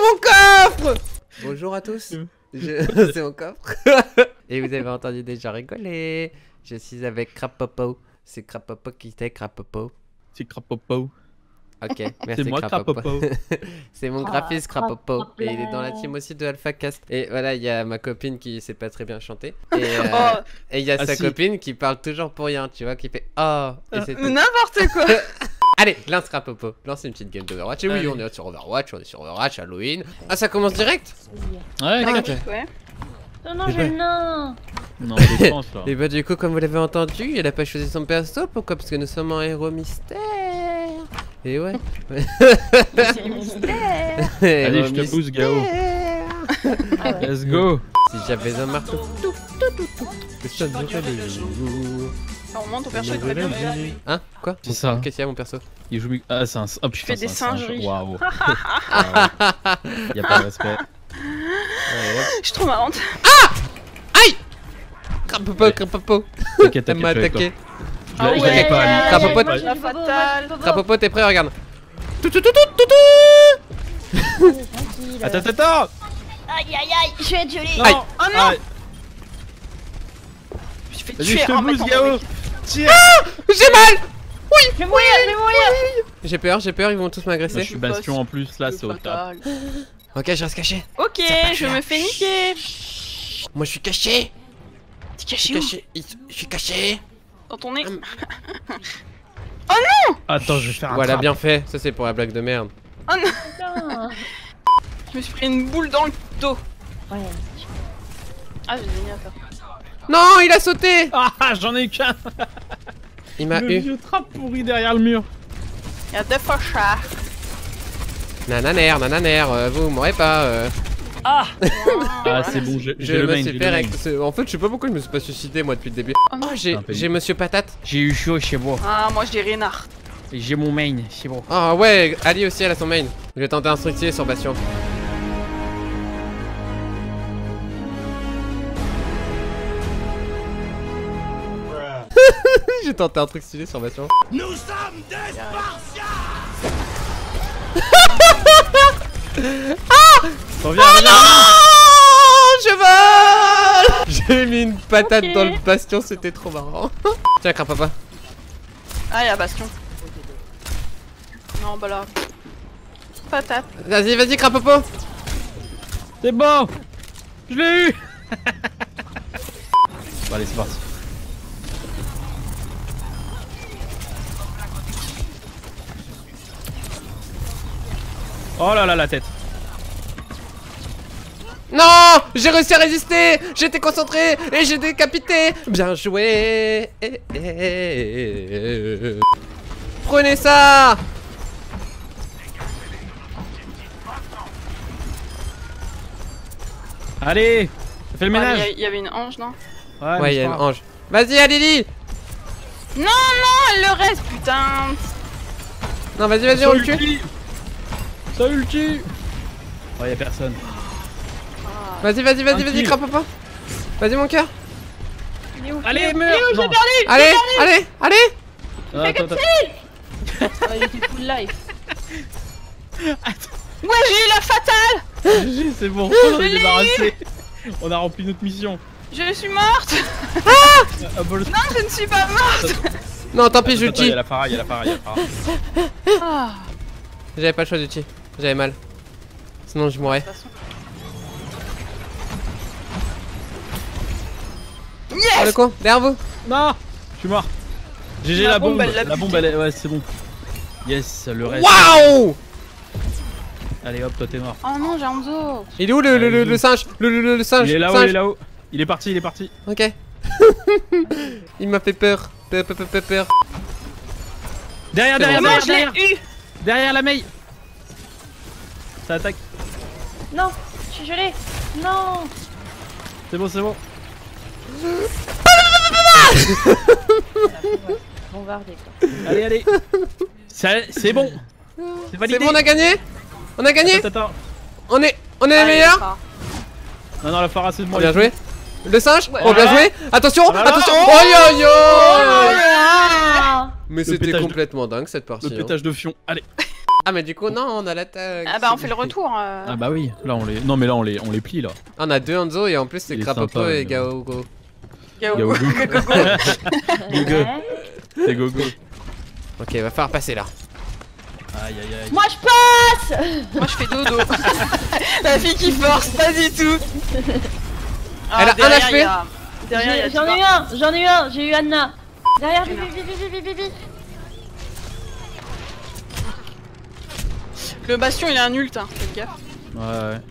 mon coffre. Bonjour à tous. C'est mon coffre. Et vous avez entendu déjà rigoler. Je suis avec Crapopo. C'est Crapopo qui était Crapopo. C'est Crapopo. Ok, merci. C'est moi Crapopo. C'est mon graphiste Crapopo. Et il est dans la team aussi de AlphaCast. Et voilà, il y a ma copine qui sait pas très bien chanter. Et il y a sa copine qui parle toujours pour rien, tu vois, qui fait oh. N'importe quoi. Allez, lance Crapopo. Lance une petite game d'Overwatch. Et oui, on est sur Overwatch, Halloween. Ah, ça commence direct. Ouais, Ouais. Non, j'ai le nain. Non, défense là. Et bah du coup, comme vous l'avez entendu, elle a pas choisi son perso. Pourquoi? Parce que nous sommes en héros mystère. Et ouais. C'est le mystère. Allez, je te pousse, Gao. Let's go. Si j'avais un marteau. Normalement, ton perso est très bien. Hein? Quoi? C'est ça. Qu'est-ce qu'il y a, mon perso? Il joue. Ah, c'est un. Oh fais putain, des c'est un singe. singeries. Waouh. Y'a pas de respect. Je suis trop marrante. Crapopo. T'inquiète, Elle m'a t'inquiète. attaqué. Ah Je ouais, l'ai pas. Crapopo, la fatale. Crapopo, t'es prêt? Regarde. Attends. Aïe aïe aïe, je vais être gelée. Aïe. Oh non. Je me fais Vas-y, tuer je te en pousse, mettant Gao. avec. Tire. J'ai mal. Je vais mourir. J'ai peur, ils vont tous Moi, m'agresser. je suis bastion en plus, là, c'est au top. Fatale. Ok, je reste caché. Ok, je me fais niquer. Moi, je suis caché. T'es caché où? Je suis caché. Dans ton nez. Attends, je vais faire un Voilà, trap. bien fait. Ça, c'est pour la blague de merde. Putain. Je me suis pris une boule dans le dos. Ouais. Ah, j'ai gagné à toi. Non, il a sauté. Ah, j'en ai eu qu'un. Il m'a Le eu. vieux trap pourri derrière le mur. Il y a deux fois chat. Nananer, vous m'aurez pas. Ah, c'est bon, j'ai Je le me main. suis fait En fait, je sais pas pourquoi je me suis pas suicidé moi depuis le début. Oh non. Oh, j'ai Monsieur Patate. J'ai eu chaud chez moi. Ah, moi je dis Reynard. Et j'ai mon main, c'est bon. Ah ouais, Ali aussi, elle a son main. Je vais tenter un structuré sur Bastion. J'ai tenté un truc stylé sur Bastion. Nous sommes des Spartiates. Reviens, Je vole. J'ai mis une patate dans le Bastion, c'était trop marrant. Tiens, Crapapa. Ah, il y a Bastion. Non, bah là. Patate. Vas-y, Crapopo. C'est bon. Je l'ai eu. Bon, allez, c'est parti. Oh là là, la tête. Non, j'ai réussi à résister. J'étais concentré et j'ai décapité. Bien joué. Prenez ça. Allez, ça fait le ménage. Il y avait une ange, non? Ouais, il y a une ange. Vas-y, Alili. Non, elle le reste, putain. Non, vas-y, on le tue. Ça ulti. Oh, y'a personne. Vas-y, Crapapa. Vas-y, mon cœur. Allez, meurs. J'ai perdu. Allez. Ah, attends. Il était full life. Ouais, j'ai eu la fatale. GG, c'est bon, on est débarrassé. On a rempli notre mission. Je suis morte. Ah, bon, Non, je ne suis pas morte. Non, tant pis, je Attends, tue. y'a la Farah. Ah. J'avais pas le choix de tuer. J'avais mal. Sinon, je mourrais. Oh, le Yes. con, derrière vous. Non, je suis mort. GG, La la bombe, bombe. elle l'a La bombe, buté. elle est. Ouais, c'est bon. Yes, le reste. Waouh. Allez, hop, toi, t'es mort. Oh non, j'ai Hanzo. Il est où le singe? Le singe. Il est là-haut, singe. il est là-haut. Il est parti. Ok. Il m'a fait peur. Peur. Derrière, Non, je l'ai eu. derrière la maille. Ça attaque. Non, je suis gelée. Non. C'est bon. Bombardé quoi. Allez. C'est bon. C'est validé. C'est bon, on a gagné. Attends. On est les meilleurs. Non, la Farah, c'est de moi. Bien joué. Le singe. Ouais. Oh, bien joué. Attention. Voilà. Attention. Oh. Oh, Ah. mais Le c'était pétage de- complètement dingue cette partie. Le pétage de fion. Allez. Ah mais du coup non, on a l'attaque. Ah bah on fait le retour. Ah bah oui, là on les... Non mais là on les plie là. On a 2 Hanzo et en plus c'est Il est Krapopo sympa, et mais- Gaogo. Gaogo. Gogo. C'est Gogo. Ok, va falloir passer là. Aïe aïe aïe. Moi je passe. Moi je fais dodo. La fille qui force, pas du tout. Elle a un derrière, HP. il y a- Derrière, il y a J'en ai eu un, j'ai eu Anna. Derrière, Bibi. Le bastion il a un ult, hein. Faites gaffe. Ouais.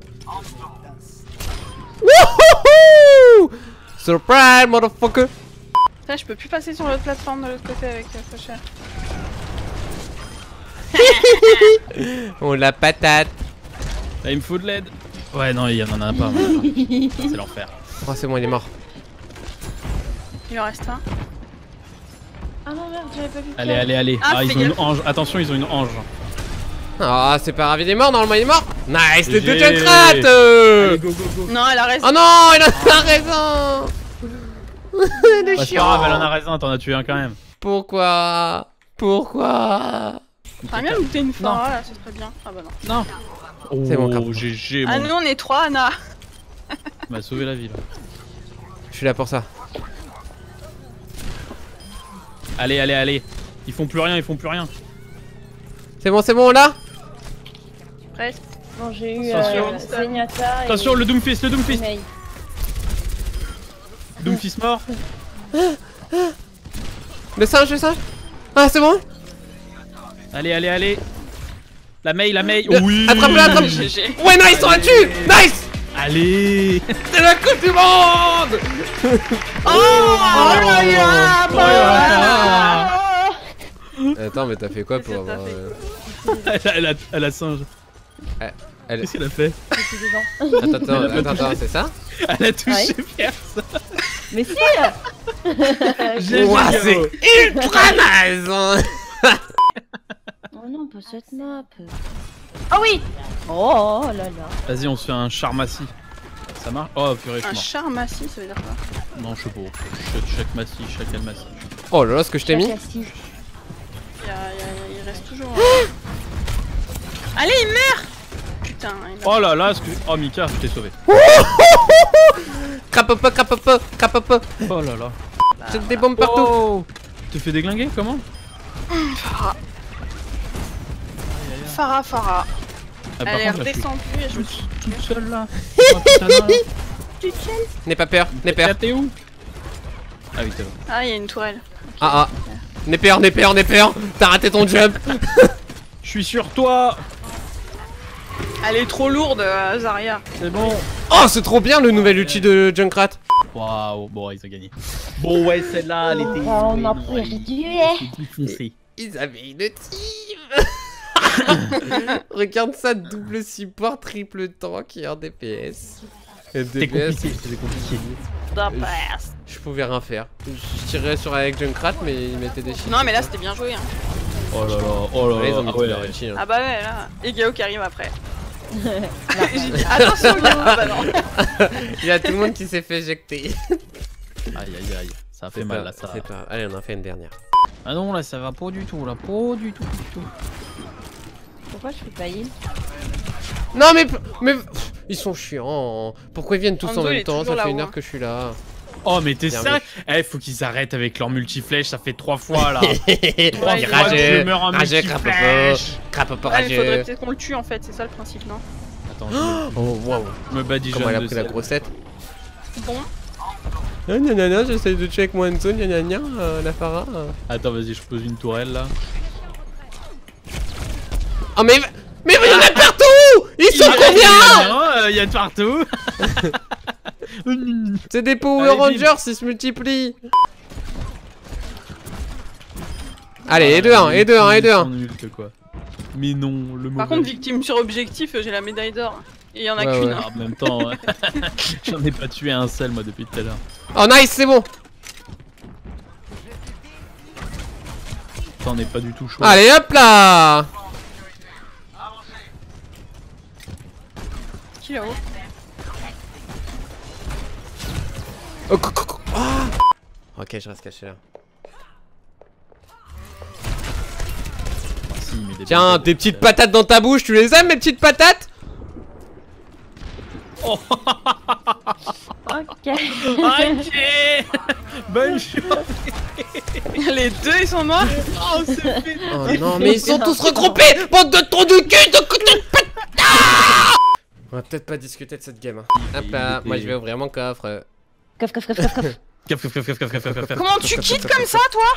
Wouhouhou! Surprise, motherfucker! Putain, je peux plus passer sur l'autre plateforme de l'autre côté avec Faucheur. Oh la patate! Là il me faut de l'aide. Ouais non il y en a pas. C'est l'enfer. Oh c'est bon, il est mort. Il en reste un. Ah non merde, j'avais pas vu. Allez. Ah, Ah ils fais ont une gaffe. ange. Attention ils ont une ange. Ah c'est pas grave, il est mort, normalement il est mort! Nice, le GG. Junkrat! Allez go go go. Non, elle a raison. Oh non, il en a raison! Il est Bah, c'est pas chiant! grave, elle en a raison, t'en as tué un quand même. Pourquoi? T'aimerais bien looter une Pharah là, ce serait bien. Ah bah non. Non. Oh, C'est bon, Krapopo. GG, Ah bon. nous on est 3 Anna. m'a sauvé la vie là. Je suis là pour ça. Allez. Ils font plus rien. C'est bon là? Presque. Bon, j'ai eu Attention. Zenyatta et... Attention le Doomfist. Mei. Doomfist mort. Le singe? Ah c'est bon? Allez. La Mei. Oui. Attrape-le! GG. Ouais nice, on l'a tué! Nice! Allez. C'est la coupe du monde! Attends, mais t'as fait quoi pour Qu'est-ce que avoir... Elle a singe. Elle... Qu'est-ce qu'elle a fait? Attends, c'est ça? Elle a touché personne. Mais si. Ouah, c'est ultra nice hein. Oh non, pas cette map. Ah oui. Oh là là. Vas-y, on se fait un charmassi. Ça marche? Oh purée, je Un suis mort. char massif, ça veut dire quoi? Non, je sais pas. Chaque massi, chaque massi. Oh là là, ce que je t'ai mis. Il reste toujours. Allez, il meurt! Putain, il meurt. Oh là là, oh Mika, je t'ai sauvé. Krapopo. Oh là là. Jette des bombes partout. Oh, t'es fait déglinguer comment? Pharah. Ah, Elle par est contre, là, je suis redescendue et je me suis. toute seule là. Oh, putain, là. N'aie pas peur, n'aie peur. T'es où? Ah oui, t'es là. Ah, il y a une tourelle. Ah. N'aie peur. T'as raté ton jump. Je suis sur toi. Elle est trop lourde, Zarya. C'est bon. Oh, c'est trop bien le nouvel outil de Junkrat. Waouh, bon, ils ont gagné. Bon, ouais, celle-là, elle était. On a perdu. Défoncé. Ils avaient une team. Regarde ça, double support, triple tank et un DPS. Et C'était compliqué, c'était compliqué. Je pouvais rien faire. Je tirais sur avec Junkrat, mais il mettait des chiffres. Non, mais là c'était bien joué. Hein. Oh là là, Ouais, ils ont mis ah tout ouais. leur outil, hein. Ah bah ouais, là. Et Gao qui arrive après. J'ai dit attention, Gao. Ah bah non. Il y a tout le monde qui s'est fait éjecter. Aïe, ça a fait mal là, ça. C'est pas... Allez, on en fait une dernière. Ah non, là, ça va pas du tout, là, pas du tout. Pourquoi je fais pas heal? Non mais ils sont chiants. Pourquoi ils viennent tous en Hanzo, il même est temps? toujours Ça fait là-haut, une heure hein. que je suis là. Oh, mais t'es Bien sérieux? Eh, faut qu'ils arrêtent avec leur multiflèche, ça fait 3 fois là. Il fois que je meurs en rageux, multiflèche. Krapopo Ouais, il faudrait rageux. peut-être qu'on le tue en fait, c'est ça le principe, non? Attends, Oh waouh. je me badigeonne Comment elle a de pris la sel. grossette? Bon, Gna, j'essaye de check mon zone, gna, la Pharah. Attends, vas-y, je pose une tourelle là. Oh mais il y en a partout! Ils sont combien? Il y a de partout. C'est des Power Allez, Rangers, ils se multiplient. Allez, et 2-1, et 2-1, et 2-1. Quoi. Mais non, le par contre, victime sur objectif, j'ai la médaille d'or. Et il y en a Ouais, qu'une. ouais. Hein. En même temps, ouais. J'en ai pas tué un seul moi depuis tout à l'heure. Oh nice, c'est bon. T'en es pas du tout chaud. Allez hop là. Qui là-haut? Oh, ah. Ok, je reste caché là. Si, mais Tiens, des petites patates dans ta bouche, tu les aimes mes petites patates? Oh. Ok. Ok. Bonne chance. Les deux ils sont morts. Oh, c'est fait. Oh non, mais ils sont tous regroupés. Bande de trous de cul de côté de patates. On va peut-être pas discuter de cette game. Hein. Hop là, moi je vais ouvrir mon coffre. Coffre. Comment tu quittes comme ça toi?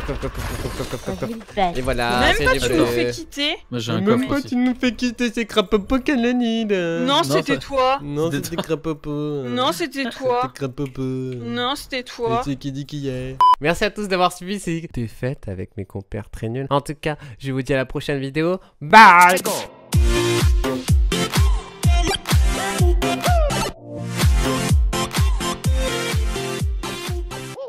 Et voilà, Même c'est pas du tu bleu. nous fais quitter. Moi j'ai un Même coffre pas aussi. tu nous fais quitter, c'est Crapopo Calanide. Non c'était ça- toi. Non, C'était c'était Crapopo. Non c'était toi. C'était Crapopo. Non c'était toi. C'est qui dit qui est. Merci à tous d'avoir suivi ces défaites avec mes compères très nuls. En tout cas, je vous dis à la prochaine vidéo. Bye.